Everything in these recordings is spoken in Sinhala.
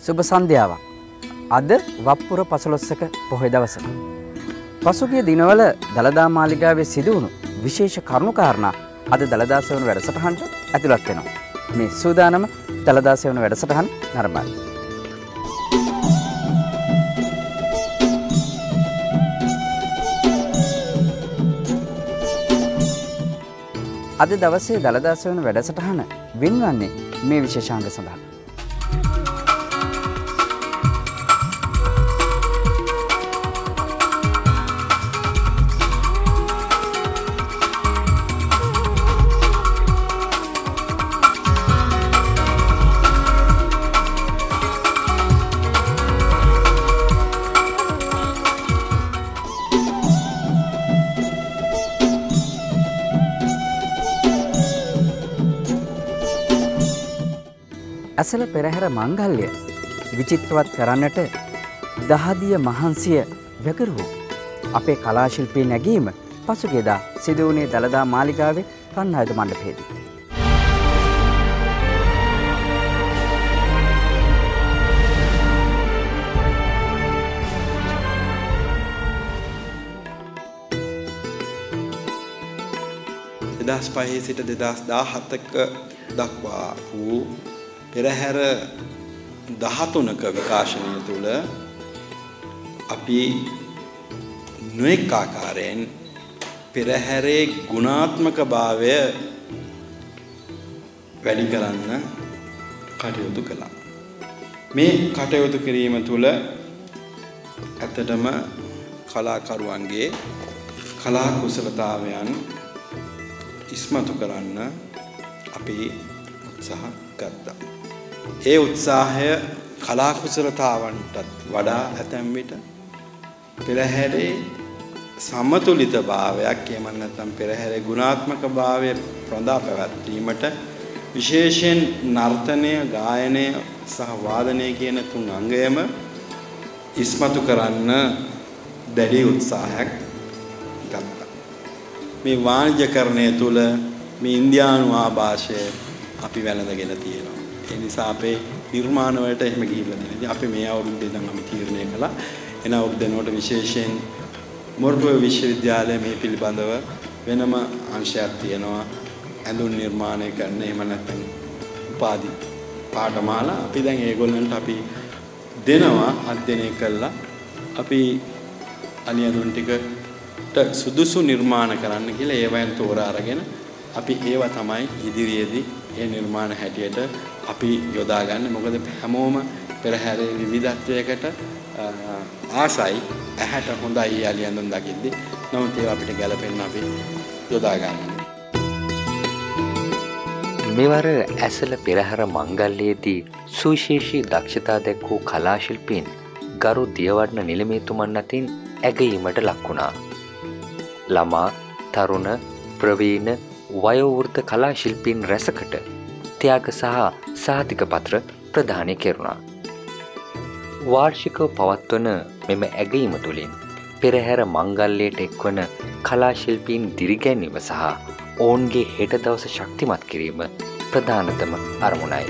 සුබ සන්ධ්‍යාවක්. අද වප්පුර 15ක පොහොය දවස. පසුගිය දිනවල දළදා මාලිගාවේ සිදු වුණු විශේෂ කරුණුකාරණා අද දළදා සෙවණු වැඩසටහනට ඇතුළත් වෙනවා. මේ සූදානම දළදා සෙවණු වැඩසටහන නරඹන්න. අද දවසේ දළදා සෙවණු වැඩසටහන වෙන්වන්නේ මේ විශේෂාංග සඳහා. ඇසල පෙරහැර මංගල්‍ය විචිත්‍රවත් කරන්නට දහදිය මහන්සිය වැගිරුවෝ අපේ කලා ශිල්පී නැගීම පසුගියදා සිදු වුණේ දළදා මාලිගාවේ රන්ආයුධ මණ්ඩපයේදී. පහේ සිට 2017ක දක්වා වූ පෙරහැර 13ක විකාශනය තුළ අපි නොඑක ආකාරයෙන් පෙරහැරේ ගුණාත්මක භාවය වැඩි කරන්න කටයුතු කළා. මේ කටයුතු කිරීම තුළ ඇත්තටම කලාකරුවන්ගේ කලා කුසලතාවයන් ඉස්මතු කරන්න අපි උත්සාහ ගත්තා. ඒ උත්සාහය කලා කුසලතාවන්ටත් වඩා ඇතැම් විට පෙරහැරේ සමතුලිත භාවයක් එහෙම නැත්නම් පෙරහැරේ ගුණාත්මක භාවය ප්‍රඳා පැවැත්වීමට විශේෂයෙන් නර්තනය, ගායනය සහ වාදනය කියන තුන් අංගයම ඉස්මතු කරන්න දැඩි උත්සාහයක් ගත්තා. මේ වාණිජකරණය තුළ මේ ඉන්දියානු ආభాෂය අපි වැළඳගෙන තියෙනවා. ඒ නිසා අපේ නිර්මාණ වලට එහෙම ගිහිල්ලා නැහැ. අපි මේ අවුරුද්දේ ඉඳන් අපි තීරණය කළා එන අවුරුද්දේනට විශේෂයෙන් මොරටුවේ විශ්වවිද්‍යාලයේ මේ පිළිබඳව වෙනම අංශයක් තියෙනවා. ඇඳුම් නිර්මාණය කරන එහෙම නැත්නම් උපාධි පාඨමාලා අපි දැන් ඒගොල්ලන්ට අපි දෙනවා අධ්‍යයනය කළා. අපි අලියඳුන් ටිකට සුදුසු නිර්මාණ කරන්න කියලා ඒවෙන් තෝරා අරගෙන අපි ඒව තමයි ඉදිරියේදී ඒ නිර්මාණ හැටියට අපි යොදාගන්නේ. මොකද හැමෝම පෙරහැරේ විවිධත්වයකට ආසයි, ඇහැට හොඳයි අලියඳුන් දකිද්දි. නමුත් ඒවා අපිට ගැලපෙන්න අපි යොදාගන්නවා. මෙවර ඇසල පෙරහැර මංගල්‍යයේදී සුවිශේෂී දක්ෂතා දැක්වූ කලා ශිල්පීන් ගරු දියවඩන නිලමේතුමන් අතින් ඇගයීමට ලක් වුණා. ළමා, තරුණ, ප්‍රවීණ, වයෝවෘද්ධ කලා ශිල්පීන් රැසකට ත්‍යාග සහ සහතික පත්‍ර ප්‍රදානය කෙරුණා. වාර්ෂිකව පවත්වන මෙම ඇගයීම තුළින් පෙරහැර මංගල්‍යයට එක්වන කලා ශිල්පීන් දිරිගැන්වීම සහ ඔවුන්ගේ හෙට දවස ශක්තිමත් කිරීම ප්‍රධානතම අරමුණයි.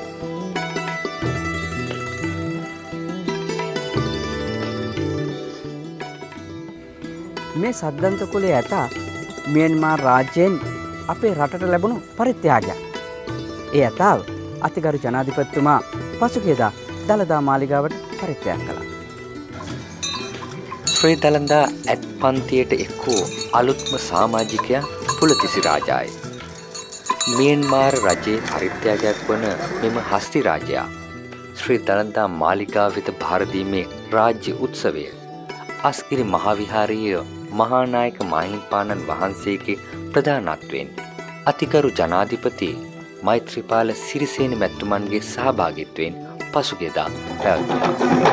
මේ සද්දන්ත කුලයේ ඇතා මියන්මාර් රාජ්‍යයෙන් අපේ රටට ලැබුණු පරිත්‍යාගයක්. ඒ ඇතාව අතිගරු ජනාධිපතිතුමා පසුගියදා දළදා මාලිගාවට පරිත්‍යාග කළා. ශ්‍රී දළදා ඇත් පන්තියට එක් වූ අලුත්ම සමාජිකයා පුලතිසි රාජායි. මියන්මාර් රජයේ පරිත්‍යාගයක් වන මෙම හස්ති රාජයා ශ්‍රී දළදා මාලිගාව වෙත භාර දීමේ රාජ්‍ය උත්සවය අස්ගිරි මහාවිහාරීය මහානායක මාහිම්පාණන් වහන්සේගේ ප්‍රධානත්වයෙන් අතිගරු ජනාධිපති මෛත්‍රීපාල සිරිසේන මැතිතුමන්ගේ සහභාගීත්වයෙන් පසුගියදා පැවැත්වුණා.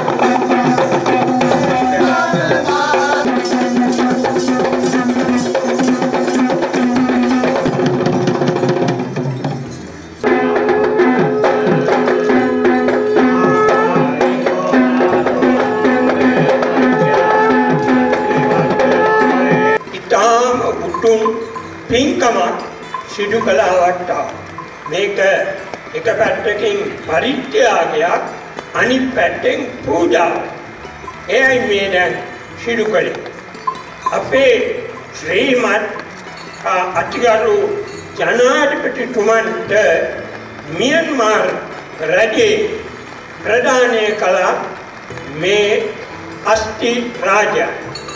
පින්කමක් සිදු කළාට මේක එක පැත්තකින් පරිත්‍යාගයක් අනිත් පැත්තෙන් පූජාව. එයයි මේ දැන් සිදු කළේ. අපේ ශ්‍රීමත් අතිගරු ජනාධිපතිතුමන්ට මියන්මාර් රජයේ ප්‍රධානය කළ මේ අස්ති රාජා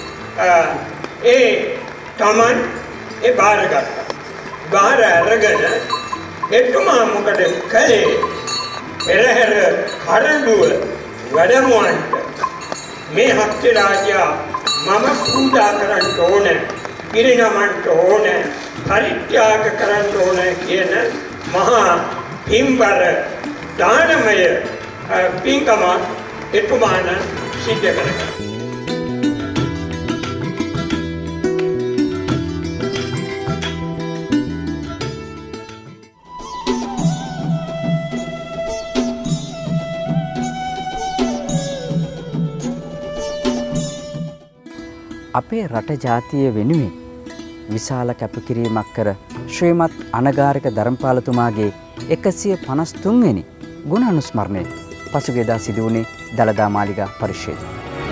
ඒ තමන් ඒ බාරගත්තා. බාර අරගෙන එතුමා මොකද කළේ? පෙරහැර කරඬුව වැඩමුවන්ට මේ හස්ති රාජා මම පූජා කරන්න ඕනේ, පිරිනමන්න ඕනේ, පරිත්‍යාග කරන්න ඕනේ කියන මහා පින්බර දානමය පින්කම එතුමාන සිද්ධ කරගත්තා. අපේ රට ජාතිය වෙනුවෙන් විශාල කැපකිරීමක් කර ශ්‍රීමත් අනගාරික ධර්මපාලතුමාගේ 153 වෙනි ගුණානුස්මරණය පසුගියදා සිදු වුණේ දළදා මාලිගා පරිශ්‍රයේදී.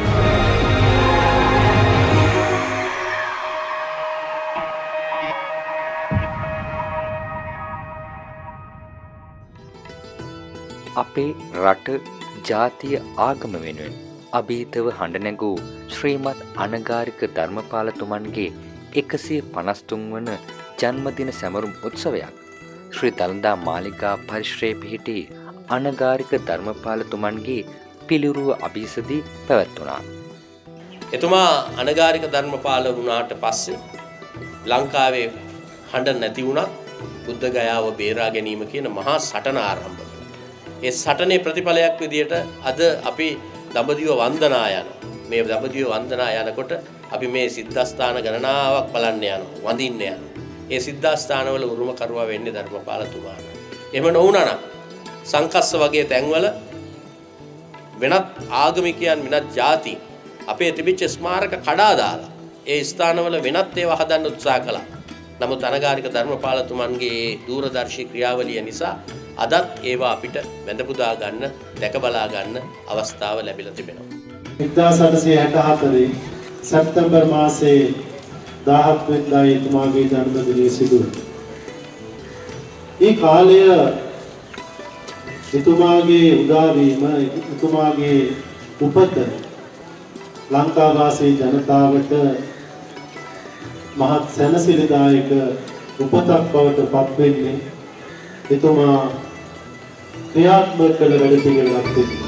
අපේ රට ජාතිය ආගම වෙනුවෙන් අභීතව හඬ නැගූ ශ්‍රීමත් අනගාරික ධර්මපාලතුමන්ගේ 153 වන ජන්මදින සැමරුම් උත්සවයක් ශ්‍රී දළදා මාලිගා පරිශ්‍රයේ පිහිටි අනගාරික ධර්මපාලතුමන්ගේ පිළිරුව අභිසදී පැවැත්වුණා. එතුමා අනගාරික ධර්මපාල වුණාට පස්සේ ලංකාවේ හඬ නැති වුණත් බුද්ධ ගයාව බේරා ගැනීම කියන මහා සටන ආරම්භ කළා. ඒ සටනේ ප්‍රතිඵලයක් විදියට අද අපි දඹදිව වන්දනා යනවා. මේ දඹදිව වන්දනා යනකොට අපි මේ සිද්ධාස්ථාන ගණනාවක් බලන්න යනවා, වඳින්න යනවා. ඒ සිද්ධාස්ථානවල උරුමකරුවා වෙන්නේ ධර්මපාලතුමා. එහෙම නොවුණා නම් සංකස්ස වගේ තැන්වල වෙනත් ආගමිකයන් වෙනත් ಜಾති අපේ තිබිච්ච ස්මාරක කඩා දාලා ඒ ස්ථානවල වෙනත් ඒවා හදන්න උත්සාහ කළා. නමුත් අනගාරික ධර්මපාලතුමන්ගේ දූරදර්ශී ක්‍රියාවලිය නිසා අදත් ඒවා අපිට වැඳ පුදා ගන්න, දැක බලා ගන්න අවස්ථාව ලැබිලා තිබෙනවා. 1864 සැප්තැම්බර් මාසයේ 17 වෙනිදා එතුමාගේ ජන්මදිනය සිදු වුණා. ඒ කාලය එතුමාගේ උදාවීම, එතුමාගේ උපත ලංකාවාසී ජනතාවට මහත් සැනසිලිදායක උපතක් බවට පත් වෙන්නේ එතුමා ක්‍රියාත්මක කළ වැඩ පිළිවෙලක් තිබෙනවා.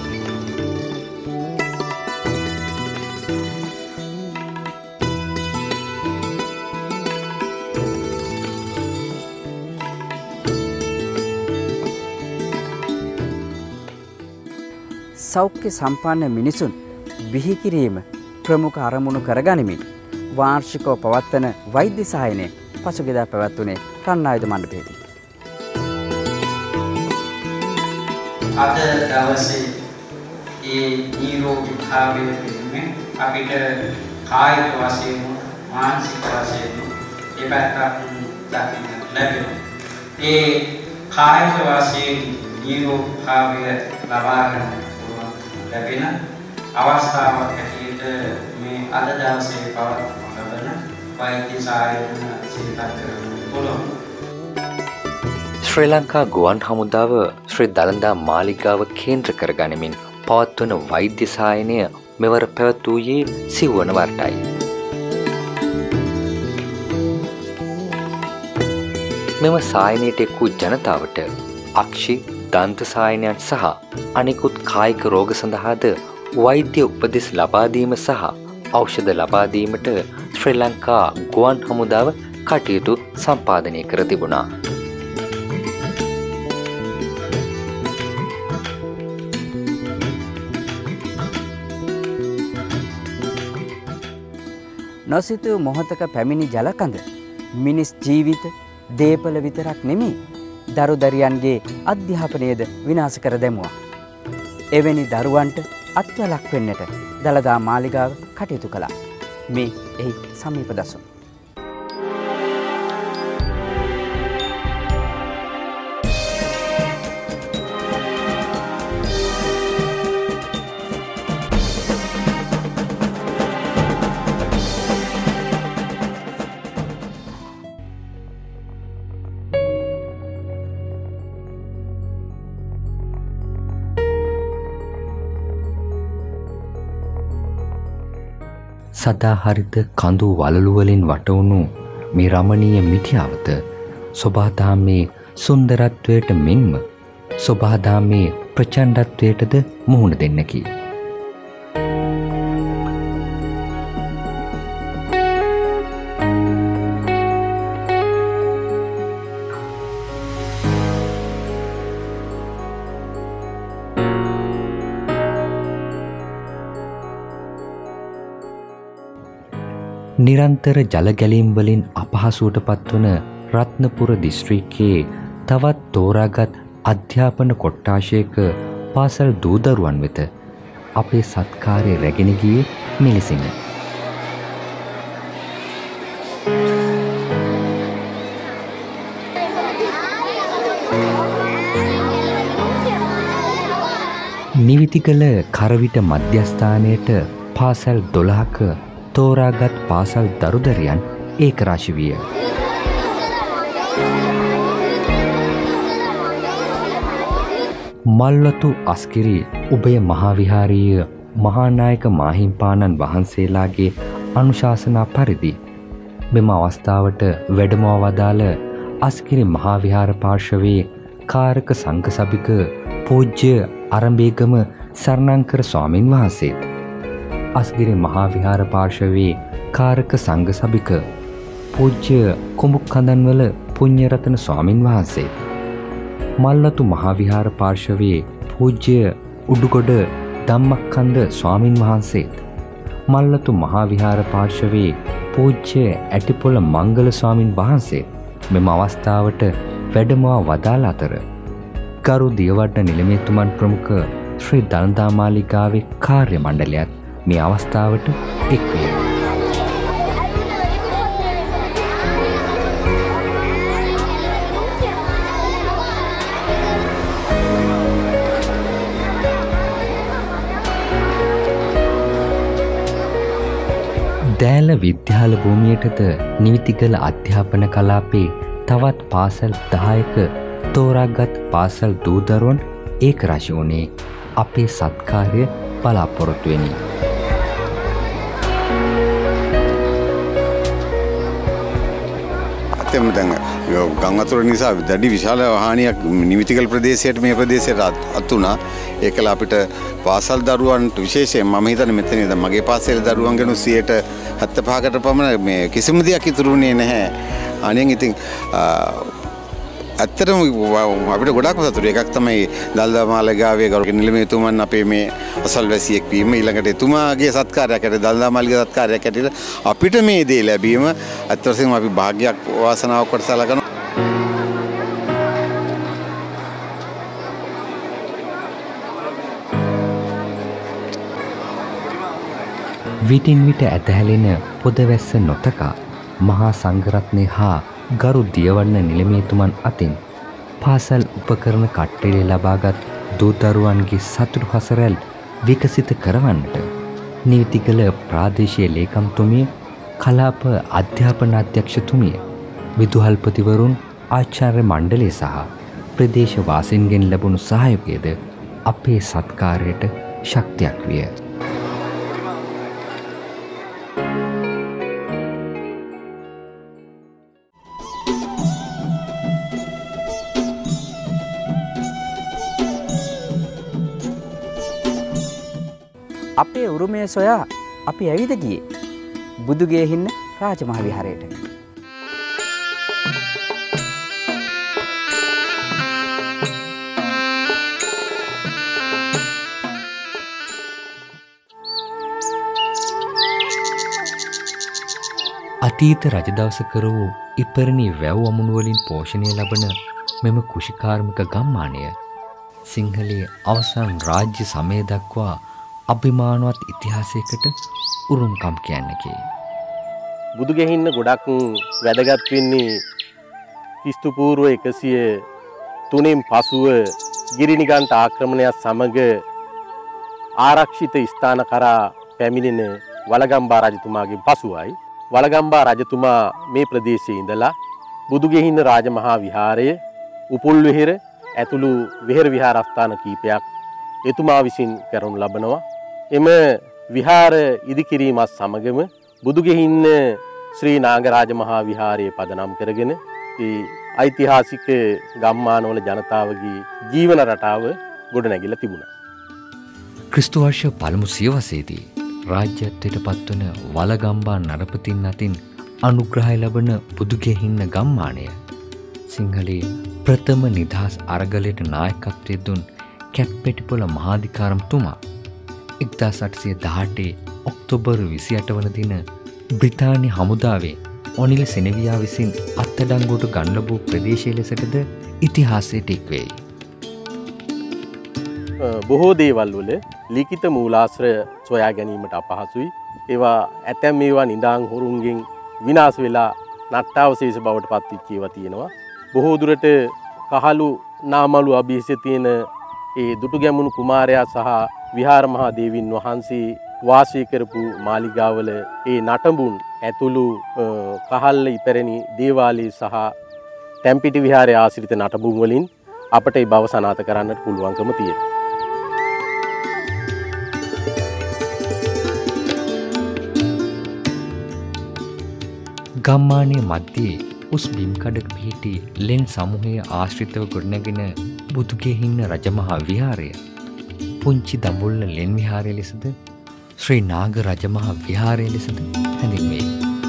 සෞඛ්‍ය සම්පන්න මිනිසුන් බිහි කිරීම ප්‍රමුඛ අරමුණු කරගනිමින් වාර්ෂිකව පවත්වන වෛද්‍ය සහායනය පසුගියදා පැවැත්වුණේ රන්නායුධ මණ්ඩපයේදී. අද දවසේ ඒ නිරෝගී භාවය පිළිබඳ අපිට කායික වශයෙන් මානසික වශයෙන් එපැත්තක් දකින්න ලැබෙනවා. ඒ කායික වශයෙන් නිරෝගී භාවය ලබා ගන්න ලැබෙන අවස්ථාවක් හැටියට මේ අද දවසේ පවත්වන ලබන වෛද්‍ය සායන සිහිපත් කරන්න පුළුවන්. ශ්‍රී ලංකා ගුවන් හමුදාව ශ්‍රී දළදා මාලිගාව කේන්ද්‍ර කරගනිමින් පවත්වන වෛද්‍ය සායනය මෙවර පැවැත්වූයේ සිව්වන වරටයි. මෙම සායනයට එක් වූ ජනතාවට අක්ෂි, දන්ත සායනයන් සහ අනෙකුත් කායික රෝග සඳහාද වෛද්‍ය උපදෙස් ලබා දීම සහ ඖෂධ ලබා දීමට ශ්‍රී ලංකා ගුවන් හමුදාව කටයුතු සම්පාදනය කර තිබුණා. නොසිතූ මොහොතක පැමිණි ජලකඳ මිනිස් ජීවිත දේපල විතරක් නෙමෙයි දරු දරියන්ගේ අධ්‍යාපනයද විනාශ කර දැමුවා. එවැනි දරුවන්ට අත්වලක් වෙන්නට දළදා මාලිගාව කටයුතු කළා. මේ එහි සමීප දසුන්. සදාහරිත කඳු වලලු වලින් වටවුණු මේ රමණීය මිටියාවත සෝභාධාමේ සුන්දරත්වයට මෙන්ම සෝභාධාමේ ප්‍රචණ්ඩත්වයටද මුහුණ දෙන්නකි. නිරන්තර ජල ගැලීම් වලින් අපහසුවට පත්වන රත්නපුර දිස්ත්‍රික්කයේ තවත් තෝරාගත් අධ්‍යාපන කොට්ටාශයක පාසල් දූදරුවන් වෙත අපේ සත්කාරය රැගෙන ගියේ මෙලෙසින්. නිවිතිකල කරවිට මධ්‍යස්ථානයට පාසල් 12ක තෝරාගත් පාසල් දරුදරියන් ඒකරාශි විය. මල්වතු අස්කිරි උභය මහාවිහාරීය මහානායක මාහිම්පාණන් වහන්සේලාගේ අනුශාසනා පරිදි මෙම අවස්ථාවට වැඩමව වදාළ අස්කිරි මහාවිහාර පාර්ශවයේ කාරක සංඝ සභික පූජ්‍ය අරඹේගම සරණංකර ස්වාමින් වහන්සේත් අස්ගිරි මහාවිහාර පාර්ශවයේ කාරක සංඝ සභික පූජ්‍ය කුඹුක්කඳන්වල පුණ්‍යරතන ස්වාමින් වහන්සේත් මල්වතු මහාවිහාර පාර්ශවයේ පූජ්‍ය උඩුගොඩ ධම්මක්කන්ද ස්වාමින් වහන්සේත් මල්වතු මහාවිහාර පාර්ශවයේ පූජ්‍ය ඇටිපොළ මංගල ස්වාමින් වහන්සේ මෙම අවස්ථාවට වැඩමව වදාළ අතර ගරු දියවඩන නිලමේතුමන් ප්‍රමුඛ ශ්‍රී දළදා මාලිගාවේ කාර්ය මණ්ඩලයත් මේ අවස්ථාවට එක් වේ. දෑල විද්‍යාල භූමියටද නිවිතිගල අධ්‍යාපන කලාපේ තවත් පාසල් 10ක තෝරාගත් පාසල් දූදරුවන් ඒකරාශි වුණේ අපේ සත්කාරය බලාපොරොත්තු වෙමි. ඇත්තම දැන් ගම් වතුර නිසා දැඩි විශාල හානියක් නිවිතිගල ප්‍රදේශයට මේ ප්‍රදේශයට අත් වුණා. ඒකල අපිට පාසල් දරුවන්ට විශේෂයෙන් මම හිතන්නේ මෙතන දැන් මගේ පාසලේ දරුවන් ගැන 75%කට පමණ මේ කිසිම දෙයක් ඉතුරු වෙන්නේ නැහැ. අනෙන් ඉතින් ඇත්තටම අපිට ගොඩාක් සතුටුයි. එකක් තමයි දළදා මාලිගාවේ ගරු නිලමේතුමන් අපේ මේ අසල්වැසියෙක් වීම, ඊළඟට එතුමාගේ සත්කාරයක් ඇට දළදා මාලිගා සත්කාරයක් ඇටියට අපිට මේ දේ ලැබීම ඇත්ත වශයෙන්ම අපි වාසනාවක් කොට සලකනවා. විටින් විට ඇතහැලෙන පොදවැස්ස නොතකා මහා සංඝරත්නය හා ගරු දියවඩන නිලමේතුමන් අතින් පාසල් උපකරණ කට්ටලේ ලබාගත් දූදරුවන්ගේ සතුටු හසරැල් විකසිත කරවන්නට නිවිතිගල ප්‍රාදේශීය ලේකම්තුමිය, කලාප අධ්‍යාපන අධ්‍යක්ෂතුමිය, විදුහල්පතිවරුන්, ආචාර්ය මණ්ඩලය සහ ප්‍රදේශ වාසීන්ගෙන් ලැබුණු සහයෝගයද අපේ සත්කාරයට ශක්තියක් විය. අපේ උරුමය සොයා අපි ඇවිද ගියේ බුදුගේ හින්න රාජමහා විහාරයට. අතීත රජදවසක වූ ඉපරණි වැව් අමුණු වලින් පෝෂණය ලබන මෙම කෘෂිකාර්මික ගම්මානය සිංහලයේ අවසන් රාජ්‍ය සමය දක්වා අභිමානවත් ඉතිහාසයකට උරුමකම් කියන්නකි. බුදුගෙහින්න ගොඩක් වැදගත් වෙන්නේ ක්‍රිස්තු පූර්ව 103න් පසුව ගිරිනිගන්ට ආක්‍රමණයත් සමග ආරක්ෂිත ස්ථාන කරා පැමිණෙන වලගම්බා රජතුමාගේ පසුවයි. වලගම්බා රජතුමා මේ ප්‍රදේශයේ ඉඳලා බුදුගෙහින්න රාජමහා විහාරය, උපුල් විහෙර ඇතුළු විහෙර විහාරස්ථාන කීපයක් එතුමා විසින් කරනු ලබනවා. එම විහාර ඉදිකිරීමත් සමගම බුදුගෙහින්න ශ්‍රී නාගරාජ මහා විහාරයේ පදනම් කරගෙන ඒ ඓතිහාසික ගම්මානවල ජනතාවගේ ජීවන රටාව ගොඩනැගිලා තිබුණා. ක්‍රිස්තු වර්ෂ පළමු සියවසේදී රාජ්‍යත්වයට පත්වන වලගම්බා නරපතින් අතින් අනුග්‍රහය ලබන බුදුගෙහින්න ගම්මානය සිංහලයේ ප්‍රථම නිදහස් අරගලයට නායකත්වය දුන් කැප්පෙටිපොළ මහාධිකාරම්තුමා 1818 ඔක්තෝබර් 28 වන දින බ්‍රිතාන්‍ය හමුදාවේ ඔනිල් සෙනෙවියා විසින් අත්අඩංගුවට ගන්න ලැබූ ප්‍රදේශය ලෙසටද ඉතිහාසයට එක්වෙයි. බොහෝ දේවල් වල ලිඛිත මූලාශ්‍ර සොයා ගැනීමට අපහසුයි. ඒවා ඇතැම් ඒවා නිදාන් හොරුන්ගෙන් විනාශ වෙලා නට්ටාවශේෂ බවට පත්වෙච්ච ඒවා තියෙනවා. බොහෝ දුරට කහළු නාමලු අභිෂේ තියෙන ඒ දුටුගැමුණු කුමාරයා සහ විහාර මහා දේවින් වහන්සේ වාසය කරපු මාලිගාවල ඒ නටඹුන් ඇතුළු කහල්ල ඉපැරණි දේවාලයේ සහ ටැම්පිටි විහාරයේ ආශ්‍රිත නටඹුන් වලින් අපට ඒ බව සනාථ කරන්නට පුළුවන්කම තියෙනවා. ගම්මානයේ මැදේ උස් බිම් කඩක පිහිටි ලෙන් සමූහයේ ආශ්‍රිතව ගොඩනැගෙන බුදුගෙහින්න රජමහා විහාරය පුංචි දඹුල්ල ලෙන් විහාරය ලෙසද ශ්‍රී නාග රජමහා විහාරය ලෙසද හැඳින්වේ.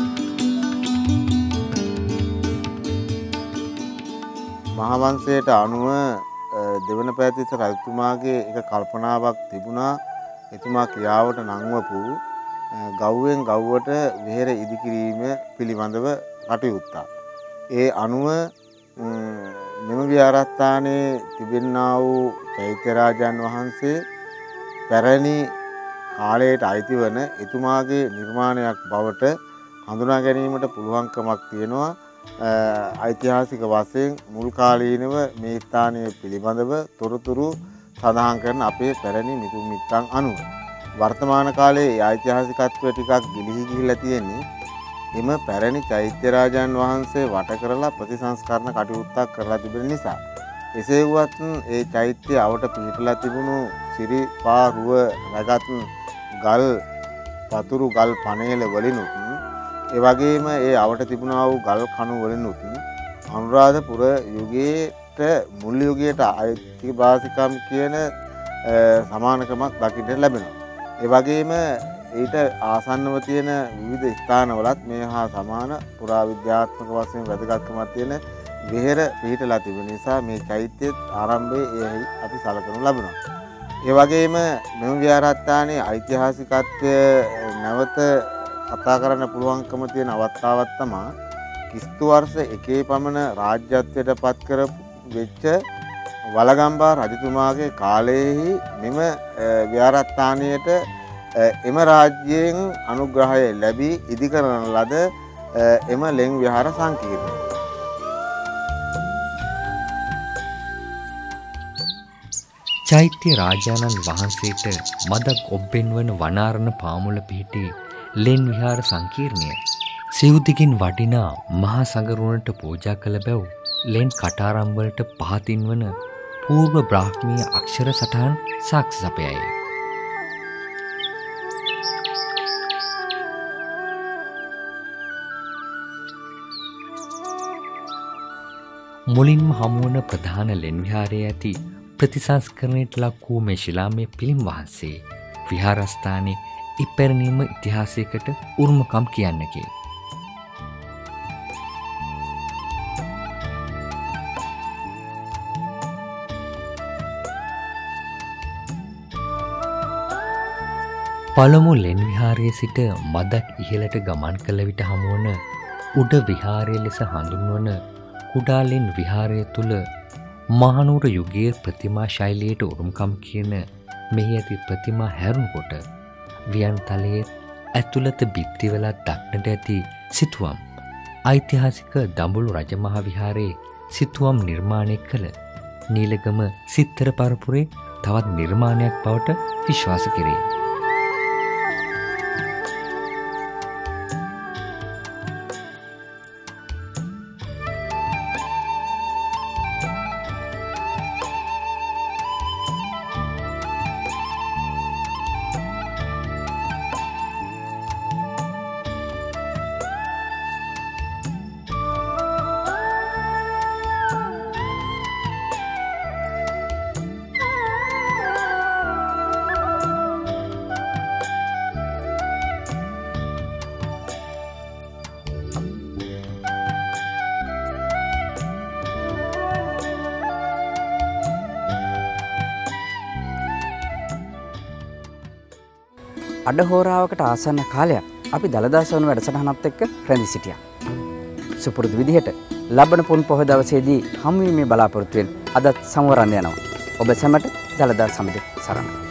මහාවංශයට අනුව දෙවන පෑතිස්ස රජතුමාගේ එක කල්පනාවක් තිබුණා. එතුමා ක්‍රියාවට නංවපු ගව්වෙන් ගව්වට වෙහෙර ඉදිකිරීම පිළිබඳව කටයුත්තා. ඒ අනුව මෙම විහාරස්ථානයේ තිබෙන්නා වූ චෛත්‍යරාජන් වහන්සේ පැරණි කාලයට අයිති වන එතුමාගේ නිර්මාණයක් බවට හඳුනා ගැනීමට පුළුවන්කමක් තියෙනවා. ඓතිහාසික වශයෙන් මුල් කාලීනව මේ ස්ථානය පිළිබඳව තොරතුරු සඳහන් කරන අපේ පැරණි මිතුම් මිත්තන් අනුව වර්තමාන කාලයේ ඓතිහාසිකත්වය ටිකක් ගිලිහි ගිහිලා තියෙන්නේ එම පැරණි චෛත්‍යරාජන් වහන්සේ වට කරලා ප්‍රතිසංස්කරණ කටයුත්තක් කරලා තිබෙන නිසා. එසේ වුවත් ඒ චෛත්‍ය අවට පිහිටලා තිබුණු සිරිපා රුව රැගත් ගල් පතුරු ගල් පණේල වලිනුත් ඒ වගේම ඒ අවට තිබුණා වූ ගල් කණු වලිනුත් අනුරාධපුර යුගයේට මුල් යුගයට ඓතිහාසිකම් කියන සමානකමක් දකින්න ලැබෙනවා. ඒ වගේම ඊට ආසන්නව තියෙන විවිධ ස්ථානවලත් මේ හා සමාන පුරාවිද්‍යාත්මක වශයෙන් වැදගත්කමක් තියෙන විහෙර පිහිටලා තිබෙන නිසා මේ චෛත්‍යයේ ආරම්භයේ අපි සලකනු ලබනවා. ඒ වගේම මෙම විහාරස්ථානයේ ඓතිහාසිකත්වය නැවත කතා කරන්න පුළුවන්කම තියෙන අවස්ථාවක් තමයි ක්‍රිස්තු වර්ෂ 1 පමණ රාජ්‍යත්වයට පත් කර වෙච්ච වලගම්බා රජතුමාගේ කාලයේහි මෙම විහාරස්ථානයට එම රාජ්‍යයෙන් අනුග්‍රහය ලැබී ඉදිකරන ලද එම ලෙන් විහාර සංකීර්ණය. චෛත්‍ය රාජානන් වහන්සේට මදක් ඔබ්බෙන් වන වනාරණ පාමුල පිහිටි ලෙන් විහාර සංකීර්ණය සිව්දිගින් වටිනා මහා සංගරුවනට පූජා කළ බැව් ලෙන් කටාරම්වලට පහතින් වන පූර්ව බ්‍රාහ්මීය අක්ෂර සටහන් සාක්ෂි සපයයි. මුලින්ම හමුවන ප්‍රධාන ලෙන් විහාරයේ ඇති ප්‍රතිසංස්කරණයට ලක් වූ මේ ශිලාමය පිළිම් වහන්සේ විහාරස්ථානයේ ඉපැරණීම ඉතිහාසයකට උරුමකම් කියන්නකි. පළමු ලෙන් විහාරයේ සිට මදක් ඉහළට ගමන් කළ විට හමුවන උඩ විහාරය ලෙස හඳුන්වන කුඩා ලෙන් විහාරය තුළ මහනුවර යුගයේ ප්‍රතිමා ශෛලියට උරුමකම් කියන මෙහි ඇති ප්‍රතිමා හැරුණකොට වියන්තලයේ ඇතුළත බිත්තිවල දක්නට ඇති සිතුවම් ඓතිහාසික දඹුළු රජමහා විහාරයේ සිතුවම් නිර්මාණය කළ නීලගම සිත්තර පරපුරේ තවත් නිර්මාණයක් බවට විශ්වාස කෙරේ. අඩහෝරාවකට ආසන්න කාලයක් අපි දළදා සෙවණු වැඩසටහනත් එක්ක රැඳී සිටියා. සුපුරුදු විදිහට ලබන පුන් පොහොය දවසේදී හමුවීමේ බලාපොරොත්තුවෙන් අදත් සමවරන්න යනවා. ඔබ සැමට දළදා සමිඳ සරණයි.